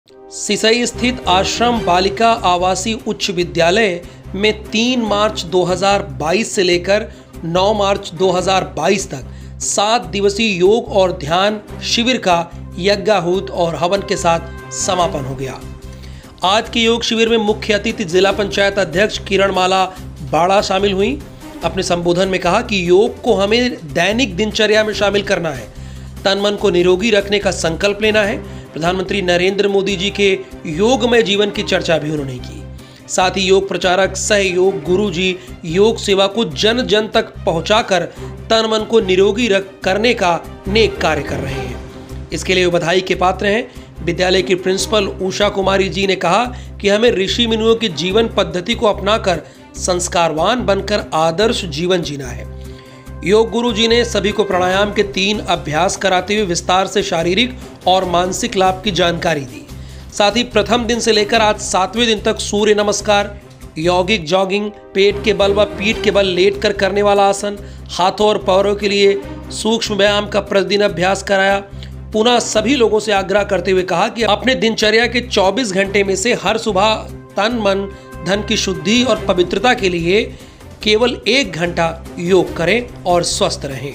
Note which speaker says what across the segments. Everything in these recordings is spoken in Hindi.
Speaker 1: सिसई स्थित आश्रम बालिका आवासीय उच्च विद्यालय में 3 मार्च 2022 से लेकर 9 मार्च 2022 तक 7 दिवसीय योग और ध्यान शिविर का यज्ञाहूत और हवन के साथ समापन हो गया। आज के योग शिविर में मुख्य अतिथि जिला पंचायत अध्यक्ष किरणमाला बाड़ा शामिल हुई। अपने संबोधन में कहा कि योग को हमें दैनिक दिनचर्या में शामिल करना है, तन मन को निरोगी रखने का संकल्प लेना है। प्रधानमंत्री नरेंद्र मोदी जी के योगमय जीवन की चर्चा भी उन्होंने की। साथ ही योग प्रचारक सहयोग गुरु जी योग सेवा को जन जन तक पहुंचाकर तन मन को निरोगी करने का नेक कार्य कर रहे हैं। इसके लिए बधाई के पात्र हैं। विद्यालय की प्रिंसिपल उषा कुमारी जी ने कहा कि हमें ऋषि मुनियों की जीवन पद्धति को अपनाकर संस्कारवान बनकर आदर्श जीवन जीना है। योग गुरु जी ने सभी को प्राणायाम के 3 अभ्यास कराते हुए विस्तार से शारीरिक और मानसिक लाभ की जानकारी दी। साथ ही प्रथम दिन से लेकर आज 7वें दिन तक सूर्य नमस्कार, यौगिक जॉगिंग, पेट के बल व पीठ के बल लेटकर करने वाला आसन, हाथों और पैरों के लिए सूक्ष्म व्यायाम का प्रतिदिन अभ्यास कराया। पुनः सभी लोगों से आग्रह करते हुए कहा कि अपने दिनचर्या के 24 घंटे में से हर सुबह तन मन धन की शुद्धि और पवित्रता के लिए केवल 1 घंटा योग करें और स्वस्थ रहें।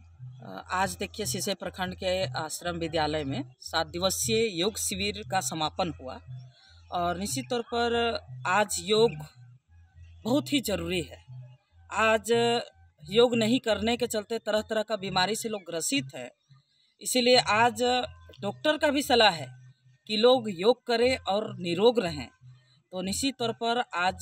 Speaker 2: आज देखिए सिसई प्रखंड के आश्रम विद्यालय में 7 दिवसीय योग शिविर का समापन हुआ और निश्चित तौर पर आज योग बहुत ही ज़रूरी है। आज योग नहीं करने के चलते तरह तरह का बीमारी से लोग ग्रसित हैं। इसीलिए आज डॉक्टर का भी सलाह है कि लोग योग करें और निरोग रहें। तो निश्चित तौर पर आज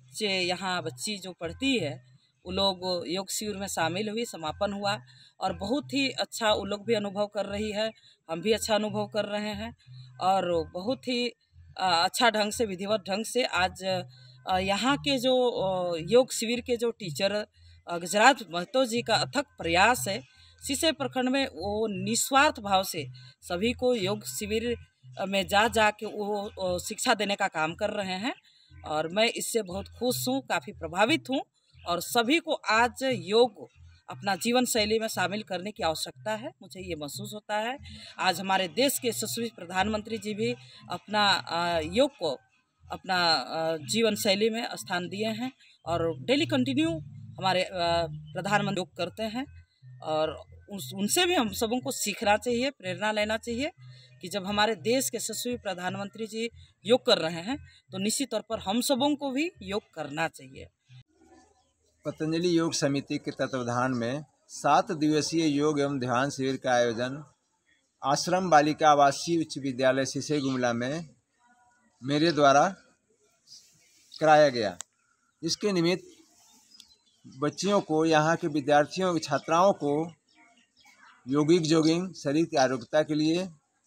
Speaker 2: बच्ची जो पढ़ती है वो लोग योग शिविर में शामिल हुई, समापन हुआ और बहुत ही अच्छा वो लोग भी अनुभव कर रही है, हम भी अच्छा अनुभव कर रहे हैं और बहुत ही अच्छा ढंग से विधिवत ढंग से आज यहाँ के जो योग शिविर के जो टीचर गजराज महतो जी का अथक प्रयास है। सिसई प्रखंड में वो निस्वार्थ भाव से सभी को योग शिविर में जा के वो शिक्षा देने का काम कर रहे हैं और मैं इससे बहुत खुश हूँ, काफ़ी प्रभावित हूँ और सभी को आज योग अपना जीवन शैली में शामिल करने की आवश्यकता है। मुझे ये महसूस होता है आज हमारे देश के यशस्वी प्रधानमंत्री जी भी अपना योग को अपना जीवन शैली में स्थान दिए हैं और डेली कंटिन्यू हमारे प्रधानमंत्री योग करते हैं और उनसे भी हम सबों को सीखना चाहिए, प्रेरणा लेना चाहिए कि जब हमारे देश के यशस्वी प्रधानमंत्री जी योग कर रहे हैं तो निश्चित तौर पर हम सबों को भी योग करना चाहिए।
Speaker 3: पतंजलि योग समिति के तत्वावधान में 7 दिवसीय योग एवं ध्यान शिविर का आयोजन आश्रम बालिका आवासीय उच्च विद्यालय सिसई गुमला में मेरे द्वारा कराया गया। इसके निमित्त बच्चियों को, यहाँ के विद्यार्थियों छात्राओं को यौगिक जॉगिंग, शरीर की आरोग्यता के लिए,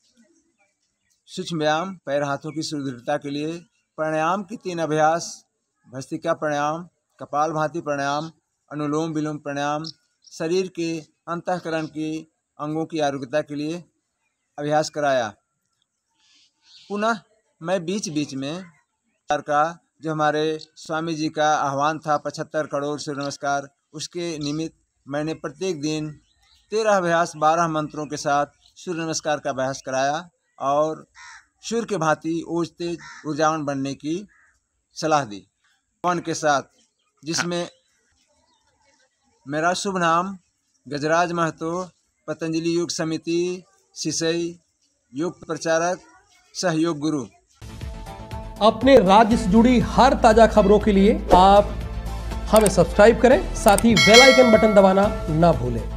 Speaker 3: सूक्ष्म व्यायाम, पैर हाथों की सुदृढ़ता के लिए, प्राणायाम की 3 अभ्यास, भस्त्रिका प्राणायाम, कपालभाति प्राणायाम, अनुलोम विलोम प्राणायाम, शरीर के अंतःकरण के अंगों की आरोग्यता के लिए अभ्यास कराया। पुनः मैं बीच बीच में का जो हमारे स्वामी जी का आह्वान था 75 करोड़ सूर्य नमस्कार, उसके निमित्त मैंने प्रत्येक दिन 13 अभ्यास 12 मंत्रों के साथ सूर्य नमस्कार का अभ्यास कराया और सूर्य के भांति ओज तेज ऊर्जावान बनने की सलाह दी हवन के साथ, जिसमें मेरा शुभ नाम गजराज महतो, पतंजलि योग समिति सिसई, योग प्रचारक सहयोग गुरु।
Speaker 1: अपने राज्य से जुड़ी हर ताजा खबरों के लिए आप हमें सब्सक्राइब करें, साथ ही बेल आइकन बटन दबाना ना भूलें।